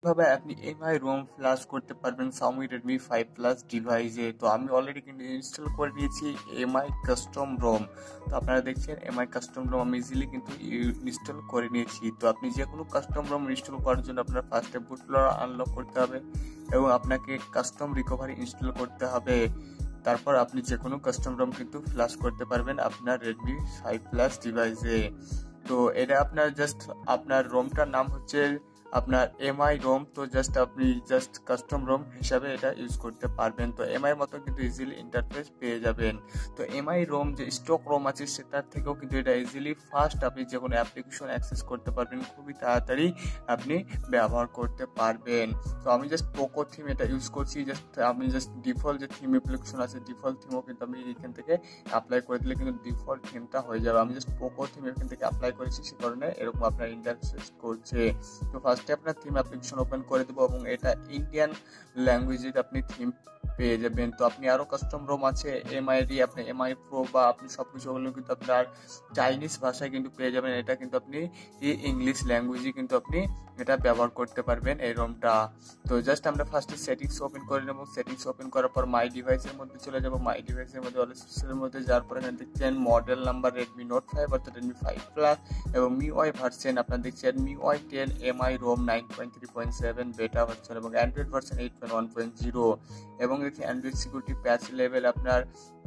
কিভাবে আপনি MI Rome flash করতে পারবেন Xiaomi Redmi 5 Plus ডিভাইসে। তো আমি অলরেডি কিন্তু ইনস্টল করে নিয়েছি এমআই কাস্টম রোম। তো আপনারা দেখছেন এমআই কাস্টম রোম আমি ইজিলি কিন্তু ইনস্টল করে নিয়েছি। তো আপনি যে কোনো কাস্টম রোম ইনস্টল করার জন্য আপনার ফার্স্টে বুট লোডার আনলক করতে হবে এবং আপনাকে কাস্টম রিকভারি ইনস্টল করতে হবে। তারপর আপনি যে কোনো কাস্টম রোম কিন্তু ফ্ল্যাশ করতে পারবেন আপনার Redmi 5 Plus ডিভাইসে। তো এটা আপনার জাস্ট আপনার রোমটার নাম হচ্ছে আপনার এমআই রোম। তো জাস্ট আপনি জাস্ট কাস্টম রোম হিসাবে এটা ইউজ করতে পারবেন। তো এমআই মতো কিন্তু ইজিলি ইন্টারফেস পেয়ে যাবেন। তো এমআই রোম যে স্টক রোম আছে সেটার থেকেও কিন্তু এটা ইজিলি ফাস্ট আপনি যে কোনো অ্যাপ্লিকেশন অ্যাক্সেস করতে পারবেন, খুবই তাড়াতাড়ি আপনি ব্যবহার করতে পারবেন। তো আমি জাস্ট পোকো থিম এটা ইউজ করছি। আমি জাস্ট ডিফল্ট যে থিম অ্যাপ্লিকেশন আছে ডিফল্ট থিমও কিন্তু আমি এখান থেকে অ্যাপ্লাই করে দিলে কিন্তু ডিফল্ট থিমটা হয়ে যাবে। আমি জাস্ট পোকো থিম এখান থেকে অ্যাপ্লাই করেছি, সে কারণে এরকম আপনার ইন্টারফেস করছে। তো ফার্স্টে আপনার থিম অ্যাপ্লিকেশন ওপেন করে দেবো এবং এটা ইন্ডিয়ান ল্যাঙ্গুয়েজে আপনি থিম পেয়ে যাবেন। তো আপনি আরও কাস্টম রোম আছে এমআইডি, আপনি এমআই প্রো বা আপনি সব কিছু ওগুলো কিন্তু আপনার চাইনিজ ভাষায় কিন্তু পেয়ে যাবেন। এটা কিন্তু আপনি ইংলিশ ল্যাঙ্গুয়েজে কিন্তু আপনি এটা ব্যবহার করতে পারবেন এই রোমটা। তো জাস্ট আমরা ফার্স্টে সেটিংস ওপেন করে নেব। সেটিংস ওপেন করার পর মাই ডিভাইসের মধ্যে চলে যাব। মাই ডিভাইসের মধ্যে অলসের মধ্যে যাওয়ার পর এখানে দেখছেন মডেল নাম্বার রেডমি নোট 5 অর্থাৎ রেডমি 5 প্লাস এবং মিউআই ভার্সন আপনার দেখছেন মিউআই 10 এমআই রোম 9.3.7 বেটা ভার্সন এবং অ্যান্ড্রয়েড ভার্সন 8.1.0 এবং দেখছি অ্যান্ড্রয়েড সিকিউরিটি প্যাচ লেভেল আপনার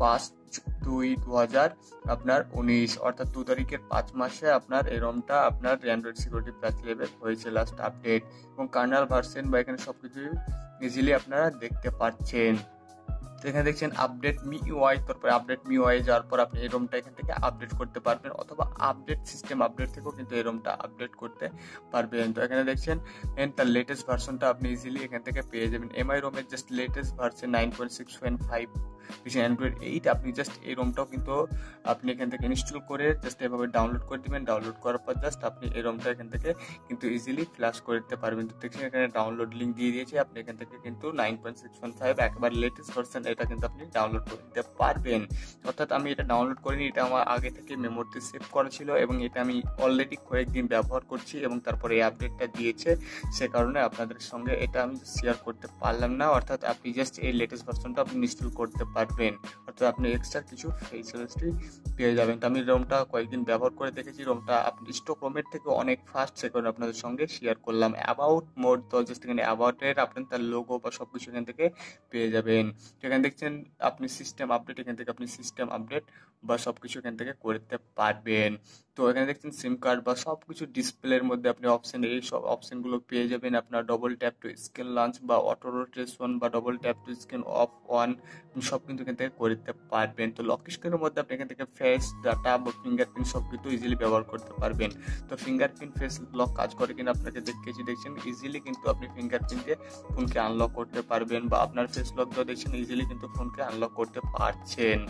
5/2/2000 আপনার 19 অর্থাৎ 2 তারিখের 5 মাসে আপনার এই রোমটা আপনার অ্যান্ড্রয়েড সিকিউরিটি প্যাচ লেভেল হয়েছে লাস্ট আপডেট এবং কার্নাল ভার্সন বা এখানে সবকিছু ইজিলি আপনারা দেখতে পাচ্ছেন। তো এখানে দেখছেন আপডেট মিউআই, তারপরে আপডেট মিউআই যাওয়ার পর আপনি এই রোমটা এখান থেকে আপডেট করতে পারবেন অথবা আপডেট সিস্টেম আপডেট থেকেও কিন্তু এই রোমটা আপডেট করতে পারবেন। তো এখানে দেখছেন তার লেটেস্ট ভার্সনটা আপনি ইজিলি এখান থেকে পেয়ে যাবেন। এমআই রোমের জাস্ট লেটেস্ট ভার্সন 9.6.5 অ্যান্ড্রয়েড 8 আপনি জাস্ট এই রোমটাও কিন্তু আপনি এখান থেকে ইনস্টল করে জাস্ট এভাবে ডাউনলোড করে দিবেন। ডাউনলোড করার পর জাস্ট আপনি এই রোমটা এখান থেকে কিন্তু ইজিলি ফ্ল্যাশ করে দিতে পারবেন। তো দেখছেন এখানে ডাউনলোড লিঙ্ক দিয়ে দিয়েছি, আপনি এখান থেকে কিন্তু 9.6.5 একেবারে লেটেস্ট ভার্সন এটা কিন্তু আপনি ডাউনলোড করে নিতে পারবেন। অর্থাৎ আমি এটা ডাউনলোড করিনি, এটা আমার আগে থেকে মেমোরিতে সেভ করা ছিল এবং এটা আমি অলরেডি কয়েকদিন ব্যবহার করছি এবং তারপরে এই আপডেটটা দিয়েছে, সে কারণে আপনাদের সঙ্গে এটা আমি শেয়ার করতে পারলাম না। অর্থাৎ আপনি জাস্ট এই লেটেস্ট ভার্সনটা আপনি ইনস্টল করতে পারবেন, অর্থাৎ আপনি এক্সট্রা কিছু ফিচারসটি পেয়ে যাবেন। তো আমি রোমটা কয়েকদিন ব্যবহার করে দেখেছি, রোমটা আপনি স্টক রোমের থেকে অনেক ফাস্ট, সে কারণে আপনাদের সঙ্গে শেয়ার করলাম। অ্যাবাউট মোড তো জাস্ট এখানে অ্যাবাউটের আপনার তার লোগো বা সব কিছু এখান থেকে পেয়ে যাবেন। এখানে দেখছেন আপনি সিস্টেম আপডেট, এখান থেকে আপনি সিস্টেম আপডেট বা সব কিছু এখান থেকে করতে পারবেন। তো এখানে দেখছেন সিম কার্ড বা সব কিছু ডিসপ্লের মধ্যে আপনি অপশন এই সব অপশনগুলো পেয়ে যাবেন। আপনার double tap to screen launch বা অটো রোটেশন বা double tap to screen off on সব কিন্তু এখান থেকে করতে পারবেন। তো লক স্ক্রিনের মধ্যে আপনি এখান থেকে ফেস ডাটা বা ফিঙ্গারপ্রিন্ট সব কিছু ইজিলি ব্যবহার করতে পারবেন। তো ফিঙ্গারপ্রিন্ট ফেস লক কাজ করে কিনা আপনাকে দেখছেন ইজিলি কিন্তু আপনি ফিঙ্গারপ্রিন্টে ফোনকে আনলক করতে পারবেন বা আপনার ফেস লক দিয়ে দেখছেন ইজিলি কিন্তু ফোনকে আনলক করতে পারছেন।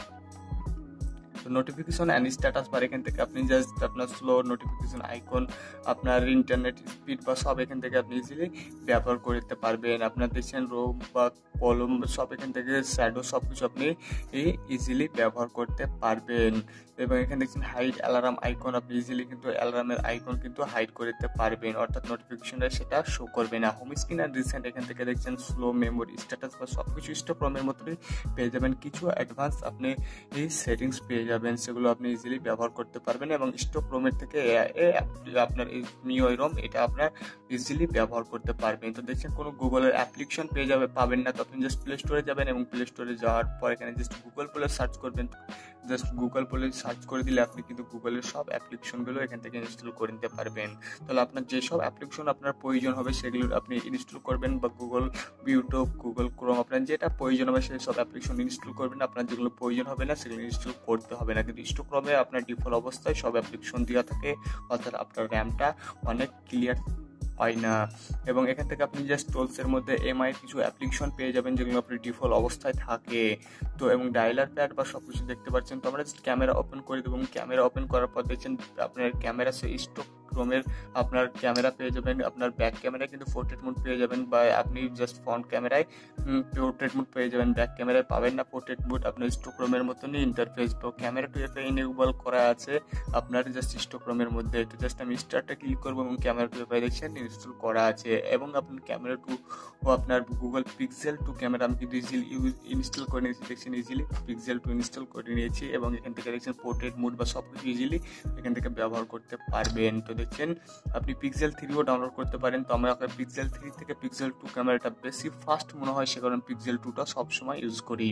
তো নোটিফিকেশন অ্যান্ড স্ট্যাটাস বার এখান থেকে আপনি জাস্ট আপনার স্লো নোটিফিকেশন আইকন, আপনার ইন্টারনেট স্পিড বা সব এখান থেকে আপনি ইজিলি ব্যবহার করতে পারবেন। আপনার দেখছেন রোম বা কলম সব এখান থেকে শ্যাডো সব কিছু আপনি ইজিলি ব্যবহার করতে পারবেন। এবং এখানে দেখছেন হাইড অ্যালার্ম আইকন, আপনি ইজিলি কিন্তু অ্যালার্মের আইকন কিন্তু হাইড করতে পারবেন, অর্থাৎ নোটিফিকেশনটা সেটা শো করবে না। হোম স্ক্রিন আর রিসেন্ট এখান থেকে দেখছেন স্লো মেমোরি স্ট্যাটাস বা সব কিছু স্টক রোমের মতোই পেয়ে যাবেন। কিছু অ্যাডভান্স আপনি এই সেটিংস পেয়ে যাবেন, সেগুলো আপনি ইজিলি ব্যবহার করতে পারবেন এবং স্টক রোমের থেকে আপনার এই মিউআই রোম এটা আপনার ইজিলি ব্যবহার করতে পারবেন। তো দেখছেন কোনো গুগলের অ্যাপ্লিকেশন পাবেন না, তো আপনি জাস্ট প্লে স্টোরে যাবেন এবং প্লে স্টোরে যাওয়ার পর এখানে জাস্ট গুগল বলে সার্চ করবেন। জাস্ট গুগল বলে সার্চ করে দিলে আপনি কিন্তু গুগলের সব অ্যাপ্লিকেশনগুলো এখান থেকে ইনস্টল করে নিতে পারবেন। তাহলে আপনার যেসব অ্যাপ্লিকেশন আপনার প্রয়োজন হবে সেগুলো আপনি ইনস্টল করবেন বা গুগল ইউটিউব, গুগল ক্রোম আপনার যেটা প্রয়োজন হবে সেই সব অ্যাপ্লিকেশন ইনস্টল করবেন। আপনার যেগুলো প্রয়োজন হবে না সেগুলো ইনস্টল করতে হবে না, কিন্তু স্টক রোমে আপনার ডিফল্ট অবস্থায় সব অ্যাপ্লিকেশন দেওয়া থাকে, অর্থাৎ আপনার র্যামটা অনেক ক্লিয়ার হয় না। এবং এখান থেকে আপনি জাস্ট টোলসের মধ্যে এমআই কিছু অ্যাপ্লিকেশন পেয়ে যাবেন যেগুলো আপনার ডিফল্ট অবস্থায় থাকে। তো এবং ডায়লার প্যাড বা সব কিছু দেখতে পাচ্ছেন। তো আমরা জাস্ট ক্যামেরা ওপেন করে দেবো এবং ক্যামেরা ওপেন করার পর দেখছেন আপনার ক্যামেরা সে স্টক ক্রোমের আপনার ক্যামেরা পেয়ে যাবেন, আপনার ব্যাক ক্যামেরায় কিন্তু পোর্ট্রেট মোড পেয়ে যাবেন, বা আপনি জাস্ট ফ্রন্ট ক্যামেরায় পোর্ট্রেট মোড পেয়ে যাবেন, ব্যাক ক্যামেরায় পাবেন না পোর্ট্রেট মোড। আপনার হিস্টোক্রোমের মতনই ইন্টারফেস, ক্যামেরা টু এফে ইনেবল করা আছে আপনার জাস্ট হিস্টোক্রোমের মধ্যে। তো জাস্ট আমি স্টার্টটা ক্লিক করবো এবং ক্যামেরা টু এফে দেখছেন ইনস্টল করা আছে, এবং আপনার ক্যামেরা টু ও আপনার গুগল পিক্সেল 2 ক্যামেরা আমি কিন্তু ইজিলি ইনস্টল করে নিয়েছি, দেখছেন ইজিলি পিক্সেল 2 ইনস্টল করে নিয়েছি, এবং এখান থেকে দেখছেন পোর্ট্রেট মোড বা সব কিছু ইজিলি এখান থেকে ব্যবহার করতে পারবেন। তো দেখছেন আপনি পিক্সেল 3ও ডাউনলোড করতে পারেন। তো আমরা পিক্সেল 3 থেকে পিক্সেল 2 ক্যামেরাটা বেশি ফাস্ট মনে হয়, সে কারণে পিক্সেল 2টা সবসময় ইউজ করি।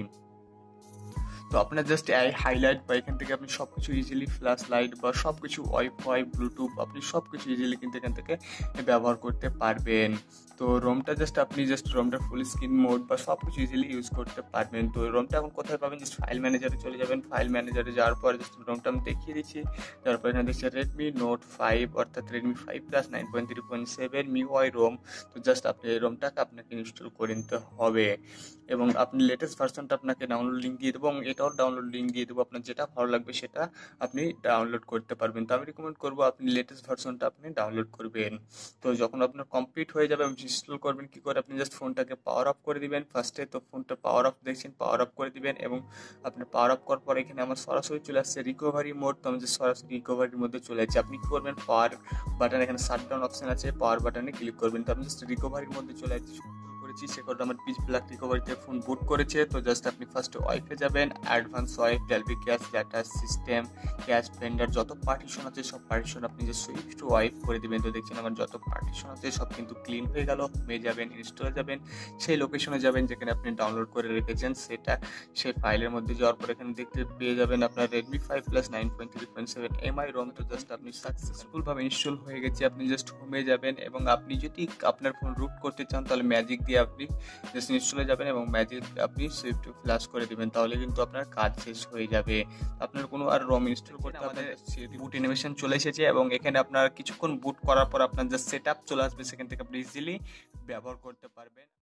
তো আপনার জাস্ট এই হাইলাইট বা এখান থেকে আপনি সব কিছু ইজিলি ফ্ল্যাশ লাইট বা সব কিছু ওয়াইফাই ব্লুটুথ আপনি সব কিছু ইজিলি কিন্তু এখান থেকে ব্যবহার করতে পারবেন। তো রোমটা জাস্ট আপনি জাস্ট রোমটা ফুল স্ক্রিন মোড বা সব কিছু ইজিলি ইউজ করতে পারবেন। তো রোমটা এখন কোথায় পাবেন, জাস্ট ফাইল ম্যানেজারে চলে যাবেন। ফাইল ম্যানেজারে যাওয়ার পর জাস্ট রোমটা আমি দেখিয়ে দিচ্ছি। তারপর এখানে দেখছি রেডমি নোট 5 অর্থাৎ রেডমি 5 প্লাস 9.3.7 MIUI রোম। তো জাস্ট আপনি এই রোমটাকে আপনাকে ইনস্টল করে নিতে হবে, এবং আপনি লেটেস্ট ভার্সনটা আপনাকে ডাউনলোড লিঙ্ক দিয়ে দেবো, এবং এটাও ডাউনলোড লিঙ্ক দিয়ে দেবো। আপনার যেটা ভালো লাগবে সেটা আপনি ডাউনলোড করতে পারবেন। তো আমি রিকমেন্ড করবো আপনি লেটেস্ট ভার্সনটা আপনি ডাউনলোড করবেন। তো যখন আপনার কমপ্লিট হয়ে যাবে ইনস্টল করবেন কী করে, আপনি জাস্ট ফোনটাকে পাওয়ার অফ করে দিবেন ফার্স্টে। তো ফোনটা পাওয়ার অফ দেখছেন, পাওয়ার অফ করে দিবেন, এবং আপনি পাওয়ার অফ করার পর এখানে আমার সরাসরি চলে আসছে রিকভারি মোড। তো আমি যে সরাসরি রিকভারির মধ্যে চলে যাচ্ছি। আপনি কী করবেন, পাওয়ার বাটন এখানে শাটডাউন অপশন আছে, পাওয়ার বাটনে ক্লিক করবেন। তো আমি জাস্ট রিকভারির মধ্যে চলে যাচ্ছি করেছি, সে কারণে আমার পিচ ব্ল্যাক রিকভারিতে ফোন বুট করেছে। তো জাস্ট আপনি ফার্স্টে ওয়াইফে যাবেন, advance wipe, dalvik cache, data system, cache vendor, যত পার্টিশন আছে সব পার্টিশন আপনি যে সুইফট ওয়াইফ করে দিবেন। তো দেখছেন আমার যত পার্টিশন আছে সব কিন্তু ক্লিন হয়ে গেল। হোমে যাবেন, ইনস্টলে যাবেন, সেই লোকেশনে যাবেন যেখানে আপনি ডাউনলোড করে রেখেছেন সেটা, সেই ফাইলের মধ্যে যাওয়ার পর এখানে দেখতে পেয়ে যাবেন আপনার রেডমি 5 প্লাস 9.3.7 MI রোম। তো জাস্ট আপনি সাকসেসফুলভাবে ইনস্টল হয়ে গেছে। আপনি জাস্ট হোমে যাবেন, এবং আপনি যদি আপনার ফোন রুট করতে চান তাহলে ম্যাজিক দিয়ে আপনি জাস্ট ইনস্টলে যাবেন এবং ম্যাজিক আপনি সুইফট ফ্ল্যাশ করে দিবেন, তাহলে কিন্তু আপনার কাজ শেষ হয়ে যাবে। আপনার কোনো আর রম ইনস্টল করতে আমাদের বুট অ্যানিমেশন চলে এসেছে, এবং এখানে আপনার কিছুক্ষণ বুট করার পর আপনার জাস্ট সেট আপ চলে আসবে, সেখান থেকে আপনি ইজিলি ব্যবহার করতে পারবেন।